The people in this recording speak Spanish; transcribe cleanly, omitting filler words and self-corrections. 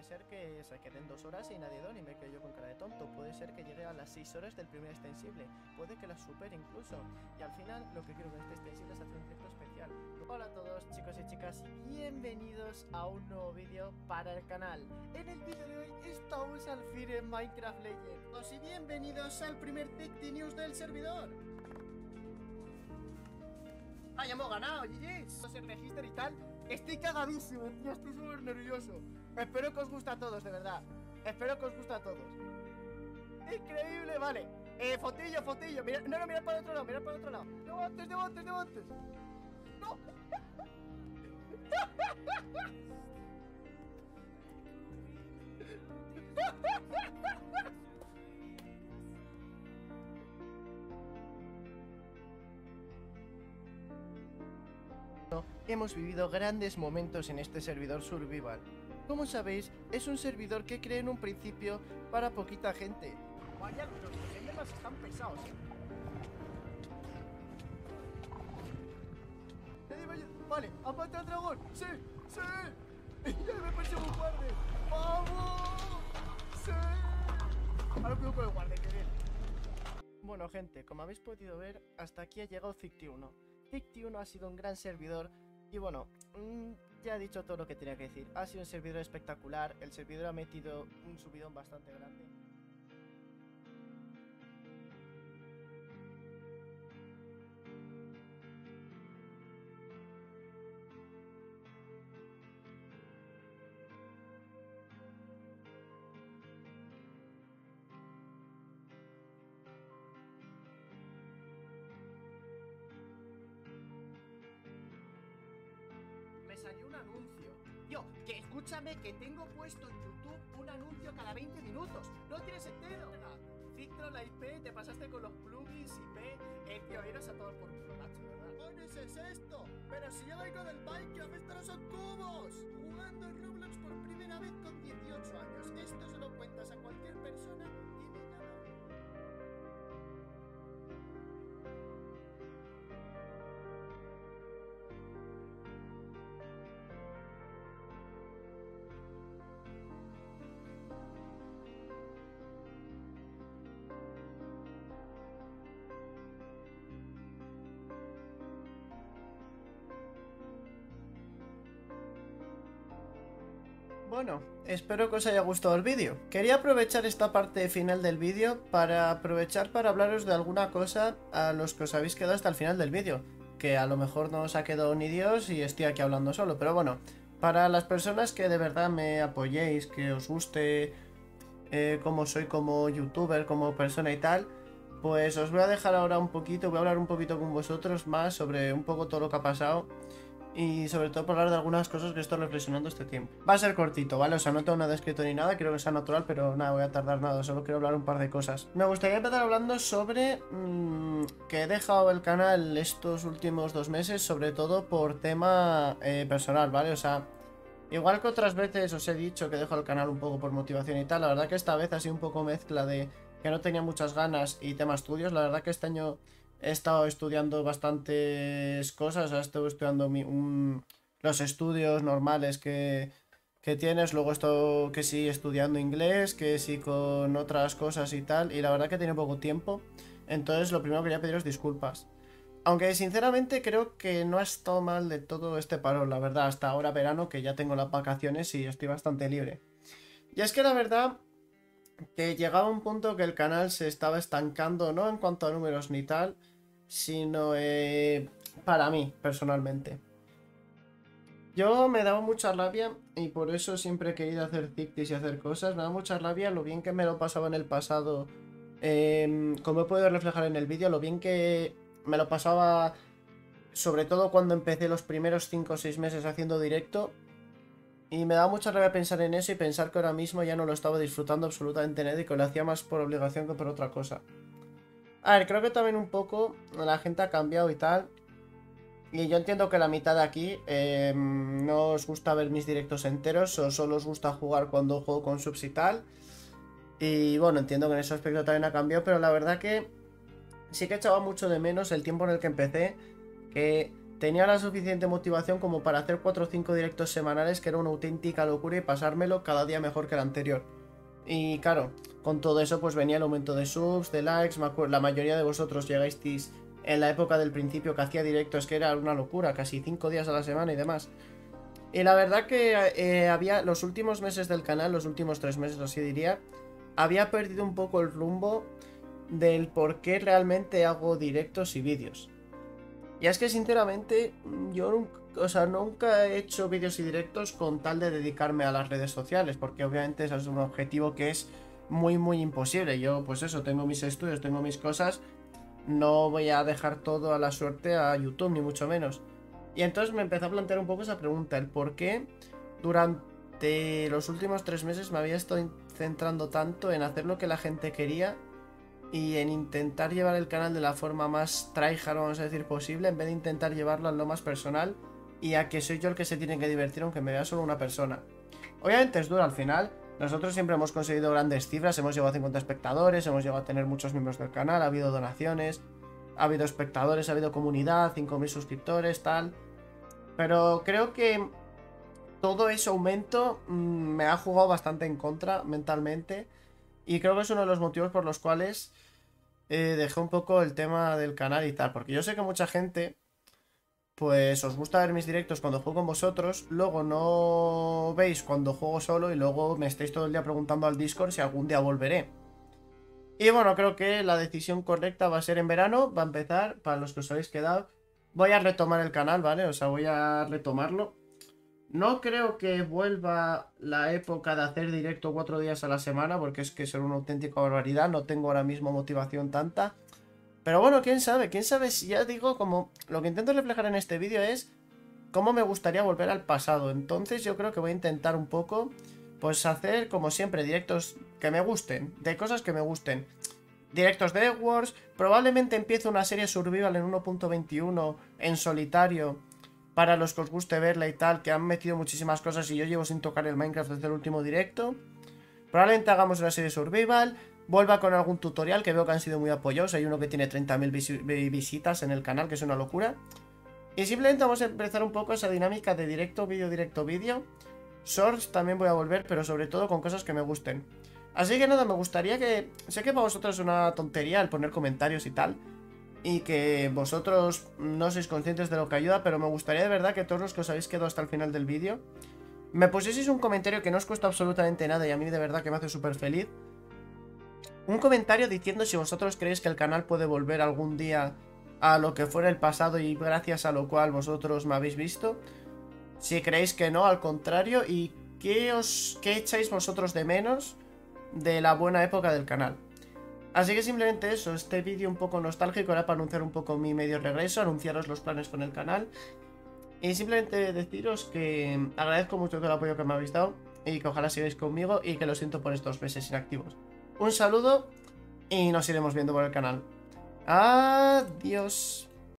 ser que se queden 2 horas y nadie y me quedo yo con cara de tonto. Puede ser que llegue a las 6 horas del primer extensible. Puede que las supere incluso. Y al final lo que quiero con este extensible es hacer un directo especial. Hola a todos chicos y chicas y bienvenidos a un nuevo vídeo para el canal. En el vídeo de hoy estamos al fin en Minecraft Legends. Y bienvenidos al primer TikTok News del servidor. ¡Ah, ya hemos ganado! ¡GG's! No sé, register y tal. Estoy cagadísimo, tío, estoy súper nervioso. Espero que os guste a todos, de verdad. Espero que os guste a todos. ¡Increíble! Vale. Fotillo, fotillo. Mira, no, mirad para el otro lado, mirad para el otro lado. De montes. ¡No! Hemos vivido grandes momentos en este servidor survival. Como sabéis, es un servidor que creé en un principio para poquita gente. Vaya, los endermans están pesados, Vale, ¿ha matado al dragón? ¡Sí! ¡Ya me persigue un guardia! ¡Vamos! ¡Sí! Ahora puedo con el guardia, que bien. Bueno, gente, como habéis podido ver, hasta aquí ha llegado Zicti1. Zicti1 ha sido un gran servidor y bueno, ya he dicho todo lo que tenía que decir. Ha sido un servidor espectacular, el servidor ha metido un subidón bastante grande. Me salió un anuncio. Yo, que escúchame, que tengo puesto en YouTube un anuncio cada 20 minutos. ¿No tienes entero? Filtro la IP, te pasaste con los plugins IP. Tío, iros a todos por un macho, ¿verdad? ¿Qué cojones es esto? Pero si yo vengo del Minecraft, estos no son cubos. Jugando en Roblox por primera vez con 18 años. Esto se lo cuentas a cualquier persona y me gana. Bueno, espero que os haya gustado el vídeo. Quería aprovechar esta parte final del vídeo para hablaros de alguna cosa a los que os habéis quedado hasta el final del vídeo. Que a lo mejor no os ha quedado ni Dios y estoy aquí hablando solo, pero bueno. Para las personas que de verdad me apoyéis, que os guste cómo soy como youtuber, como persona y tal, pues os voy a dejar ahora un poquito, voy a hablar un poquito con vosotros más sobre un poco todo lo que ha pasado. Y sobre todo para hablar de algunas cosas que estoy reflexionando este tiempo. Va a ser cortito, ¿vale? O sea, no tengo nada escrito ni nada, quiero que sea natural, pero nada, voy a tardar nada, solo quiero hablar un par de cosas. Me gustaría empezar hablando sobre que he dejado el canal estos últimos 2 meses, sobre todo por tema personal, ¿vale? O sea, igual que otras veces os he dicho que dejo el canal un poco por motivación y tal, la verdad que esta vez ha sido un poco mezcla de que no tenía muchas ganas y tema estudios. La verdad que este año he estado estudiando bastantes cosas, he estado estudiando los estudios normales que tienes, luego esto que sí estudiando inglés, que sí con otras cosas y tal, y la verdad que he tenido poco tiempo, entonces lo primero quería pediros disculpas. Aunque sinceramente creo que no ha estado mal de todo este parón, la verdad, hasta ahora verano que ya tengo las vacaciones y estoy bastante libre. Y es que la verdad que llegaba un punto que el canal se estaba estancando, no en cuanto a números ni tal, sino para mí, personalmente. Yo me daba mucha rabia y por eso siempre he querido hacer TikToks y hacer cosas. Me da mucha rabia lo bien que me lo pasaba en el pasado, como he podido reflejar en el vídeo, lo bien que me lo pasaba, sobre todo cuando empecé los primeros 5 o 6 meses haciendo directo. Y me da mucha rabia pensar en eso y pensar que ahora mismo ya no lo estaba disfrutando absolutamente nada y que lo hacía más por obligación que por otra cosa. A ver, creo que también un poco la gente ha cambiado y tal. Y yo entiendo que la mitad de aquí no os gusta ver mis directos enteros o solo os gusta jugar cuando juego con subs y tal. Y bueno, entiendo que en ese aspecto también ha cambiado, pero la verdad que sí que echaba mucho de menos el tiempo en el que empecé, que tenía la suficiente motivación como para hacer 4 o 5 directos semanales, que era una auténtica locura, y pasármelo cada día mejor que el anterior. Y claro, con todo eso pues venía el aumento de subs, de likes. La mayoría de vosotros llegasteis en la época del principio que hacía directos, que era una locura, casi 5 días a la semana y demás. Y la verdad que había los últimos meses del canal, los últimos 3 meses así diría, había perdido un poco el rumbo del por qué realmente hago directos y vídeos. Y es que sinceramente yo nunca he hecho vídeos y directos con tal de dedicarme a las redes sociales, porque obviamente eso es un objetivo que es muy imposible. Yo pues eso, tengo mis estudios, tengo mis cosas, no voy a dejar todo a la suerte a YouTube, ni mucho menos. Y entonces me empezó a plantear un poco esa pregunta, el por qué durante los últimos 3 meses me había estado centrando tanto en hacer lo que la gente quería y en intentar llevar el canal de la forma más tryhard, vamos a decir, posible, en vez de intentar llevarlo a lo más personal y a que soy yo el que se tiene que divertir aunque me vea solo una persona. Obviamente es duro al final. Nosotros siempre hemos conseguido grandes cifras, hemos llegado a 50 espectadores, hemos llegado a tener muchos miembros del canal, ha habido donaciones, ha habido espectadores, ha habido comunidad, 5000 suscriptores, tal. Pero creo que todo ese aumento me ha jugado bastante en contra mentalmente. Y creo que es uno de los motivos por los cuales dejé un poco el tema del canal y tal. Porque yo sé que mucha gente, pues os gusta ver mis directos cuando juego con vosotros, luego no veis cuando juego solo y luego me estáis todo el día preguntando al Discord si algún día volveré. Y bueno, creo que la decisión correcta va a ser en verano, va a empezar, para los que os habéis quedado. Voy a retomar el canal, ¿vale? O sea, voy a retomarlo. No creo que vuelva la época de hacer directo 4 días a la semana, porque es que será una auténtica barbaridad. No tengo ahora mismo motivación tanta. Pero bueno, quién sabe si ya digo, como lo que intento reflejar en este vídeo es cómo me gustaría volver al pasado. Entonces yo creo que voy a intentar un poco, pues hacer como siempre directos que me gusten, de cosas que me gusten. Directos de Egg Wars, probablemente empiece una serie Survival en 1.21 en solitario, para los que os guste verla y tal, que han metido muchísimas cosas y yo llevo sin tocar el Minecraft desde el último directo. Probablemente hagamos una serie Survival, vuelva con algún tutorial, que veo que han sido muy apoyados. Hay uno que tiene 30.000 visitas en el canal, que es una locura. Y simplemente vamos a empezar un poco esa dinámica de directo, vídeo. Shorts también voy a volver, pero sobre todo con cosas que me gusten. Así que nada, me gustaría que... Sé que para vosotros es una tontería el poner comentarios y tal, y que vosotros no sois conscientes de lo que ayuda, pero me gustaría de verdad que todos los que os habéis quedado hasta el final del vídeo me pusieseis un comentario que no os cuesta absolutamente nada y a mí de verdad que me hace súper feliz. Un comentario diciendo si vosotros creéis que el canal puede volver algún día a lo que fuera el pasado y gracias a lo cual vosotros me habéis visto. Si creéis que no, al contrario, y qué echáis vosotros de menos de la buena época del canal. Así que simplemente eso, este vídeo un poco nostálgico era para anunciar un poco mi medio regreso, anunciaros los planes con el canal y simplemente deciros que agradezco mucho todo el apoyo que me habéis dado y que ojalá sigáis conmigo y que lo siento por estos meses inactivos. Un saludo y nos iremos viendo por el canal. Adiós.